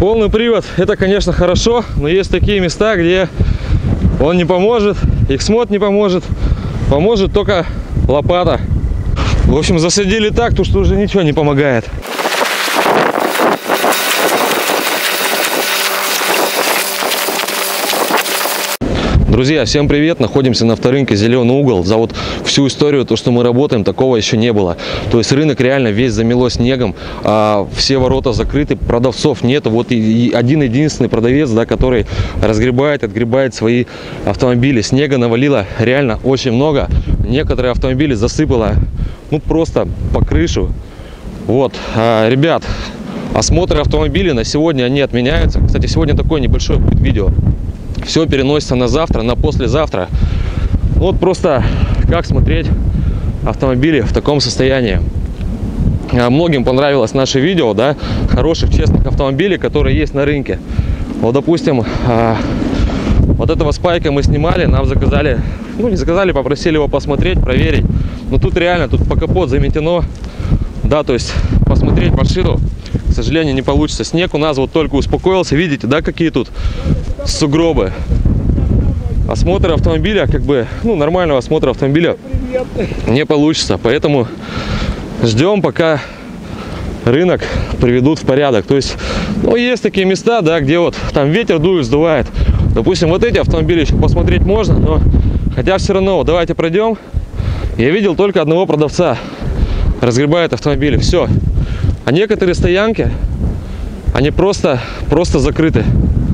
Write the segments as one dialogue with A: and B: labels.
A: Полный привод — это, конечно, хорошо, но есть такие места, где он не поможет, X-Mod не поможет, поможет только лопата. В общем, засадили так, что уже ничего не помогает. Друзья, всем привет! Находимся на авторынке «Зеленый угол». За вот всю историю, то, что мы работаем, такого еще не было. То есть рынок реально весь замело снегом, все ворота закрыты, продавцов нет. Вот и один-единственный продавец, да, который разгребает, отгребает свои автомобили. Снега навалило реально очень много. Некоторые автомобили засыпало, ну, просто по крышу. Вот, ребят, осмотры автомобилей на сегодня они отменяются. Кстати, сегодня такое небольшое будет видео. Все переносится на завтра, на послезавтра. Вот просто как смотреть автомобили в таком состоянии. Многим понравилось наше видео, да, хороших, честных автомобилей, которые есть на рынке. Вот, допустим, вот этого спайка мы снимали, нам заказали, ну не заказали, попросили его посмотреть, проверить. Но тут реально, тут по капот заметено, да, то есть посмотреть машину, к сожалению, не получится. Снег у нас вот только успокоился, видите, да, какие тут сугробы. Осмотр автомобиля, как бы, ну, нормального осмотра автомобиля не получится, поэтому ждем, пока рынок приведут в порядок. То есть, ну, есть такие места, да, где вот там ветер дует, сдувает. Допустим, вот эти автомобили еще посмотреть можно, но хотя все равно, вот давайте пройдем. Я видел только одного продавца, разгребает автомобили, все. А некоторые стоянки, они просто закрыты.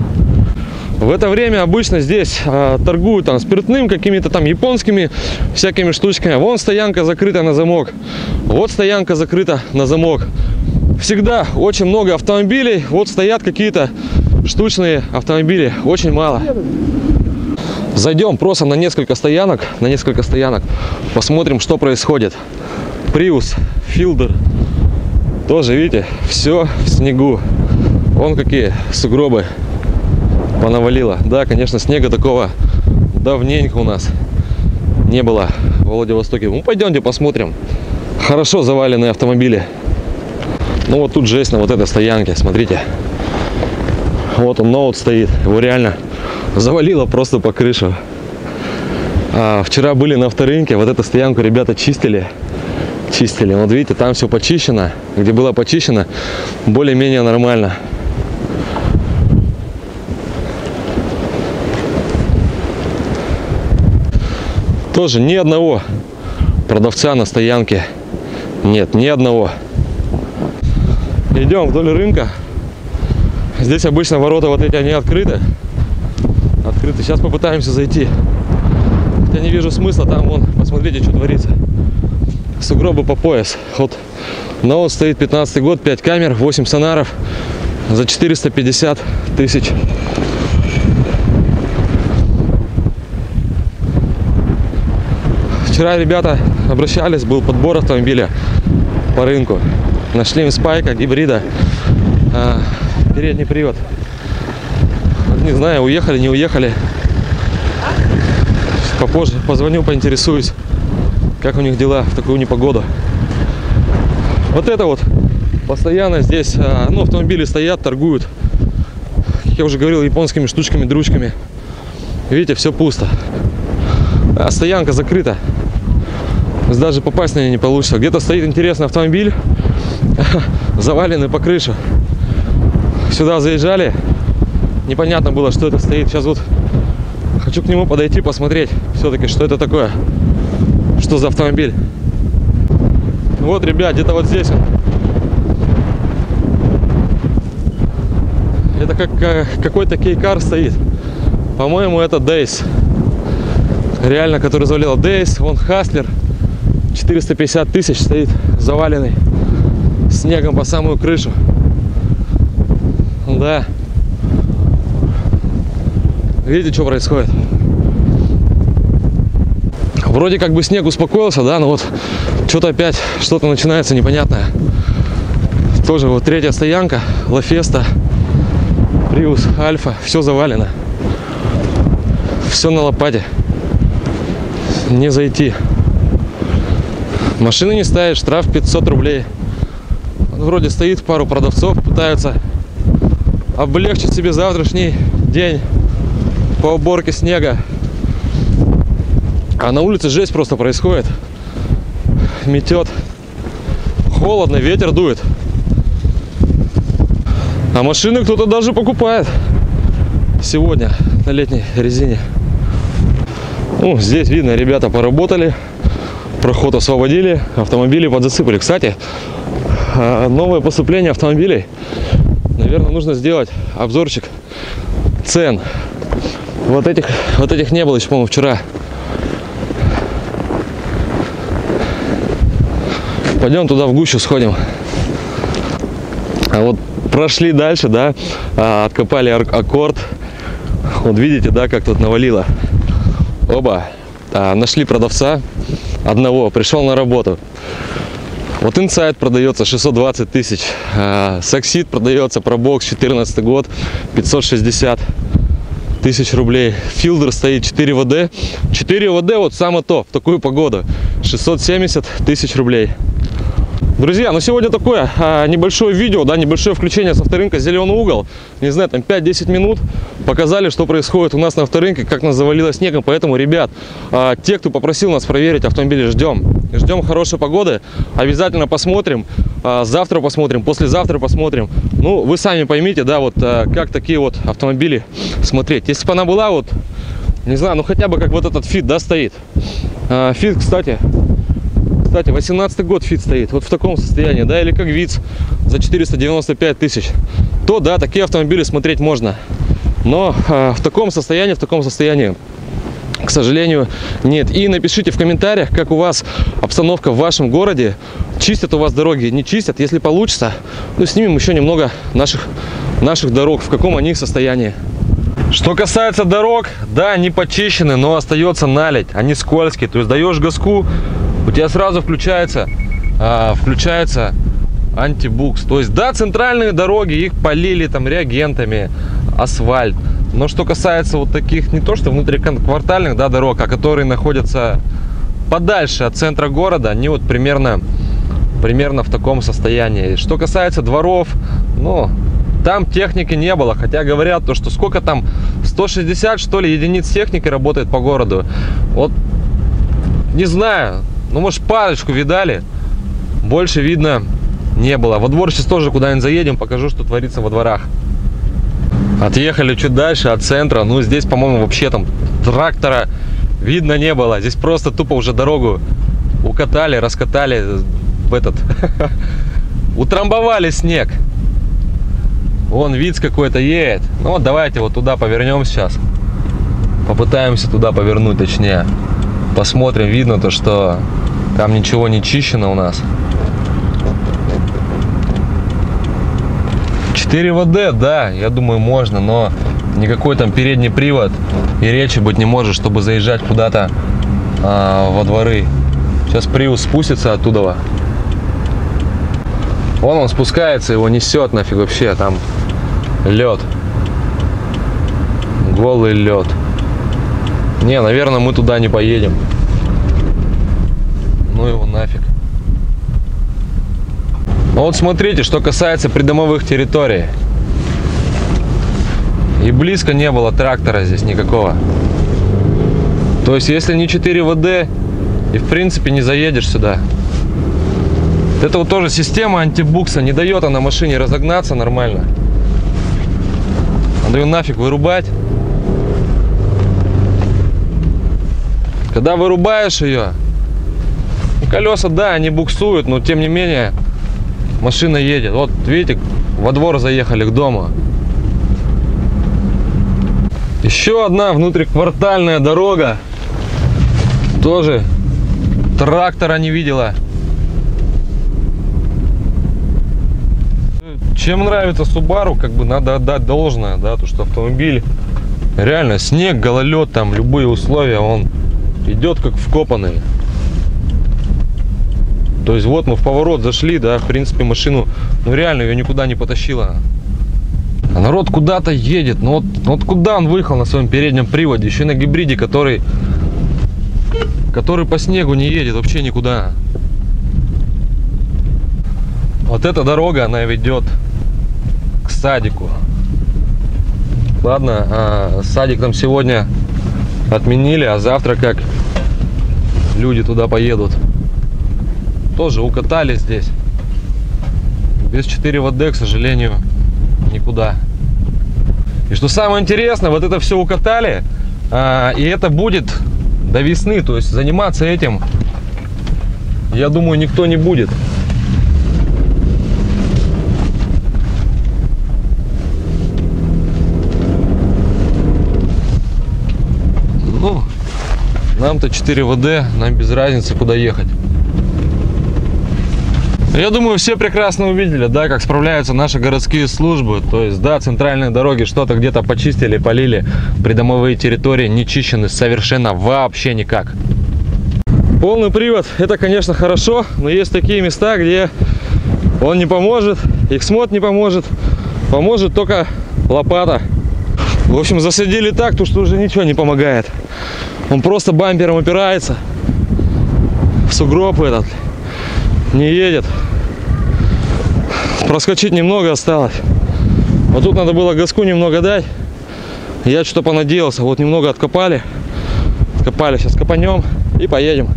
A: В это время обычно здесь торгуют там спиртным, какими-то там японскими всякими штучками. Вон стоянка закрыта на замок, вот стоянка закрыта на замок. Всегда очень много автомобилей, вот стоят какие-то штучные автомобили, очень мало. Зайдем просто на несколько стоянок, посмотрим, что происходит. Prius, Fielder, тоже, видите, все в снегу. Вон какие сугробы понавалило. Да, конечно, снега такого давненько у нас не было в Владивостоке. Ну, пойдемте посмотрим. Хорошо заваленные автомобили. Ну, вот тут жесть на вот этой стоянке, смотрите. Вот он, ноут стоит. Его реально завалило просто по крышу. Вчера были на авторынке, вот эту стоянку ребята чистили. Вот видите, там все почищено. Где было почищено, более-менее нормально. Тоже ни одного продавца на стоянке нет, ни одного. Идем вдоль рынка. Здесь обычно ворота вот эти, они открыты. Сейчас попытаемся зайти. Хотя не вижу смысла, там вон, посмотрите, что творится. Сугробы по пояс. Вот ноут стоит, 15 год, 5 камер, 8 сонаров за 450 тысяч. Вчера ребята обращались, был подбор автомобиля по рынку. Нашли им спайка, гибрида, передний привод. Не знаю, уехали, не уехали. Попозже позвоню, поинтересуюсь, как у них дела в такую непогоду. Вот это вот постоянно здесь, ну, автомобили стоят, торгуют, как я уже говорил, японскими штучками, дручками. Видите, все пусто. А стоянка закрыта. Даже попасть на нее не получится. Где-то стоит интересный автомобиль, заваленный по крышу. Сюда заезжали, непонятно было, что это стоит. Сейчас вот хочу к нему подойти, посмотреть все-таки, что это такое, что за автомобиль. Вот, ребят, где-то вот здесь он. Это как какой-то кейкар стоит. По-моему, это Дейс. Реально, который завалил Дейс. Вон Хаслер. 450 тысяч стоит, заваленный снегом по самую крышу. Да. Видите, что происходит? Вроде как бы снег успокоился, да, но вот что-то опять, что-то начинается непонятное. Тоже вот третья стоянка, Лафеста, Prius, Альфа, все завалено. Все на лопате. Не зайти. Машины не ставят, штраф 500 рублей. Вроде стоит пару продавцов, пытаются облегчить себе завтрашний день по уборке снега. А на улице жесть просто происходит. Метет. Холодно, ветер дует. А машины кто-то даже покупает сегодня на летней резине. Ну, здесь видно, ребята поработали. Проход освободили, автомобили подзасыпали. Кстати, новое поступление автомобилей. Наверное, нужно сделать обзорчик цен. Вот этих не было еще, по-моему, вчера. Пойдем туда в гущу сходим. А вот прошли дальше, да, откопали аккорд. Вот видите, да, как тут навалило. Оба. Нашли продавца одного, пришел на работу. Вот Insight продается 620 тысяч. Succeed продается, пробокс 14 год, 560 тысяч рублей. Филдер стоит 4 ВД. 4 ВД вот самое то, в такую погоду. 670 тысяч рублей. Друзья, ну сегодня такое небольшое видео, да, небольшое включение с авторынка «Зеленый угол». Не знаю, там 5-10 минут показали, что происходит у нас на авторынке, как нас завалило снегом. Поэтому, ребят, те, кто попросил нас проверить автомобили, ждем хорошей погоды. Обязательно посмотрим. Завтра посмотрим, послезавтра посмотрим. Ну, вы сами поймите, да, вот как такие вот автомобили смотреть. Если бы она была вот, не знаю, ну хотя бы как вот этот Fit, да, стоит. Fit, кстати, 18 год Fit стоит, вот в таком состоянии, да, или как ВИЦ за 495 тысяч, то, да, такие автомобили смотреть можно. Но в таком состоянии, к сожалению, нет. И напишите в комментариях, как у вас обстановка в вашем городе. Чистят у вас дороги, не чистят? Если получится, ну, снимем еще немного наших дорог, в каком они состоянии. Что касается дорог, да, они почищены, но остается наледь, они скользкие. То есть даешь газку, у тебя сразу включается антибукс. То есть, да, центральные дороги, их полили там реагентами, асфальт. Но что касается вот таких, не то что внутриквартальных, да, дорог, а которые находятся подальше от центра города, они вот примерно в таком состоянии. Что касается дворов, ну, там техники не было. Хотя говорят, то, что сколько там, 160, что ли, единиц техники работает по городу. Вот, не знаю, ну, может, парочку видали. Больше видно не было. Во двор сейчас тоже куда-нибудь заедем, покажу, что творится во дворах. Отъехали чуть дальше от центра. Ну, здесь, по-моему, вообще там трактора видно не было. Здесь просто тупо уже дорогу укатали, раскатали утрамбовали снег. Вон ВИЦ какой-то едет. Ну вот давайте вот туда повернем сейчас. Попытаемся туда повернуть, точнее. Посмотрим, видно то, что там ничего не чищено у нас. 4 ВД, да, я думаю, можно, но никакой там передний привод и речи быть не может, чтобы заезжать куда-то во дворы. Сейчас Приус спустится оттуда. Вон он спускается, его несет нафиг вообще, там лед. Голый лед. Не, наверное, мы туда не поедем. Ну его нафиг. Ну вот смотрите, что касается придомовых территорий. И близко не было трактора здесь никакого. То есть, если не 4 ВД, и в принципе не заедешь сюда. Это вот тоже система антибукса. Не дает она машине разогнаться нормально. Надо ее нафиг вырубать. Когда вырубаешь ее, колеса, да, они буксуют, но тем не менее машина едет. Вот видите, во двор заехали к дому. Еще одна внутриквартальная дорога. Тоже трактора не видела. Чем нравится Subaru, как бы надо отдать должное, да, то что автомобиль реально снег, гололед, там любые условия, он идет как вкопанный. То есть вот мы в поворот зашли, да, в принципе машину, ну реально ее никуда не потащило. А народ куда-то едет, ну вот куда он выехал на своем переднем приводе, еще на гибриде, который по снегу не едет вообще никуда. Вот эта дорога, она ведет к садику. Ладно, садик там сегодня отменили, а завтра как люди туда поедут. Тоже укатали здесь. Без 4ВД, к сожалению, никуда. И что самое интересное, вот это все укатали, и это будет до весны. То есть заниматься этим, я думаю, никто не будет. Ну, нам-то 4ВД, нам без разницы, куда ехать. Я думаю, все прекрасно увидели, да, как справляются наши городские службы. То есть, да, центральные дороги что-то где-то почистили, полили. Придомовые территории не чищены совершенно вообще никак. Полный привод, это, конечно, хорошо, но есть такие места, где он не поможет, X-Mod не поможет, поможет только лопата. В общем, засадили так, то что уже ничего не помогает. Он просто бампером упирается в сугроб этот, не едет. Проскочить немного осталось. Вот тут надо было газку немного дать. Я что-то понадеялся. Вот немного откопали. Откопали, сейчас копанем и поедем.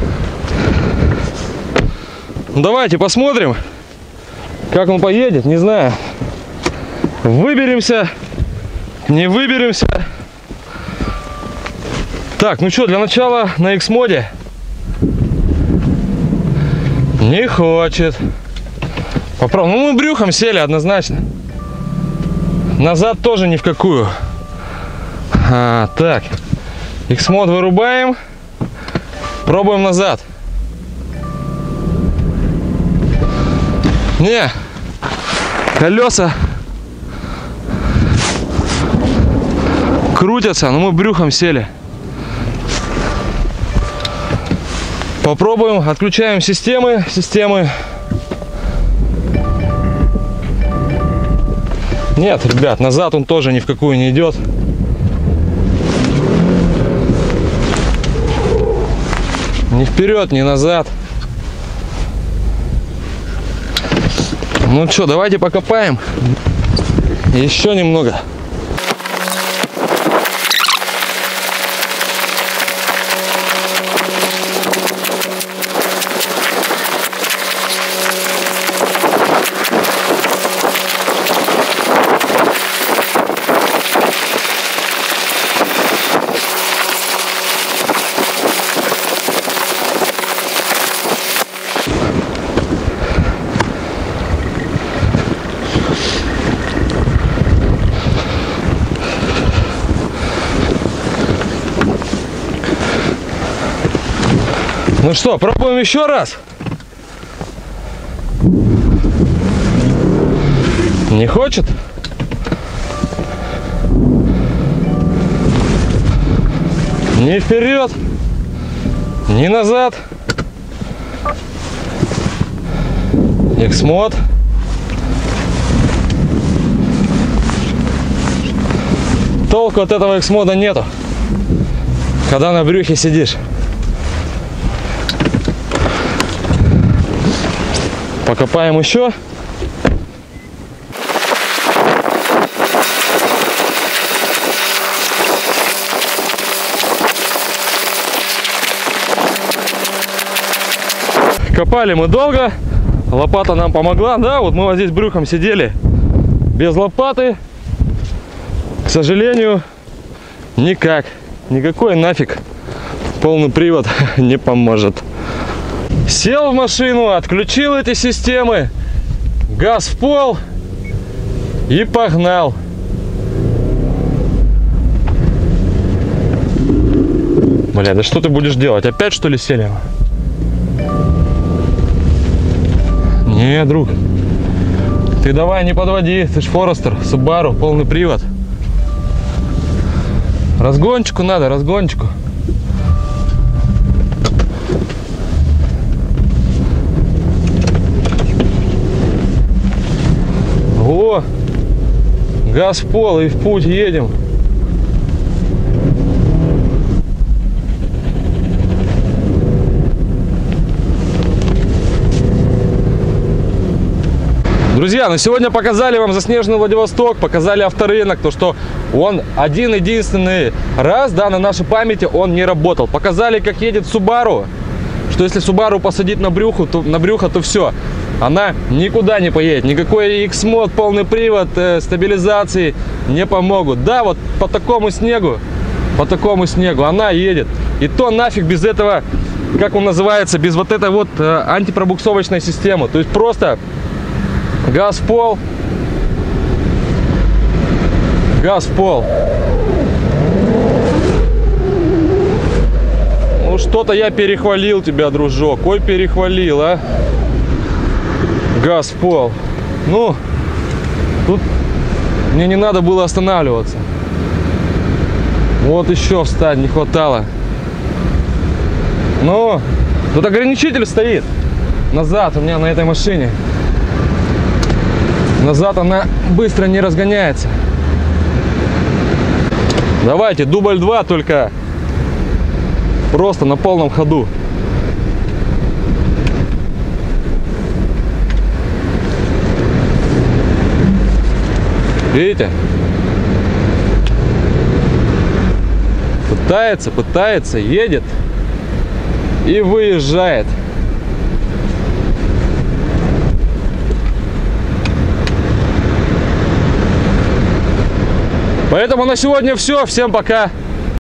A: Ну, давайте посмотрим, как он поедет. Не знаю, выберемся, не выберемся. Так, ну что, для начала на X-моде. Не хочет. Попробуем. Ну, мы брюхом сели однозначно. Назад тоже ни в какую. Так. X-мод вырубаем. Пробуем назад. Не. Колеса крутятся, но мы брюхом сели. Попробуем. Отключаем системы. Нет, ребят, назад он тоже ни в какую не идет. Ни вперед, ни назад. Ну что, давайте покопаем. Еще немного. Ну что, пробуем еще раз. Не хочет? Ни вперед, ни назад. X-мод. Толку от этого X-мода нету, когда на брюхе сидишь. Покопаем еще. Копали мы долго. Лопата нам помогла. Да, вот мы вот здесь брюхом сидели. Без лопаты, к сожалению, никак. Никакой нафиг полный привод не поможет. Сел в машину, отключил эти системы, газ в пол и погнал. Бля, да что ты будешь делать? Опять что ли сели? Не, друг, ты давай не подводи, ты ж Форестер, Subaru, полный привод. Разгончику надо, разгончику. О, газ в пол и в путь едем. Друзья, на сегодня показали вам заснеженный Владивосток, показали авторынок, то что он один-единственный раз, да, на нашей памяти он не работал. Показали, как едет Subaru, что если Subaru посадить на брюхо, то все, она никуда не поедет. Никакой X-Mod, полный привод, стабилизации не помогут. Да, вот по такому снегу она едет. И то нафиг без этого, как он называется, без вот этой вот антипробуксовочной системы. То есть просто газ в пол. Газ в пол. Ну, что-то я перехвалил тебя, дружок. Ой, перехвалил, а. Газ в пол. Ну, тут мне не надо было останавливаться. Вот еще встать не хватало. Ну, тут ограничитель стоит. Назад у меня на этой машине. Назад она быстро не разгоняется. Давайте, дубль 2, только просто на полном ходу. Видите? Пытается, едет и выезжает. Поэтому на сегодня все. Всем пока.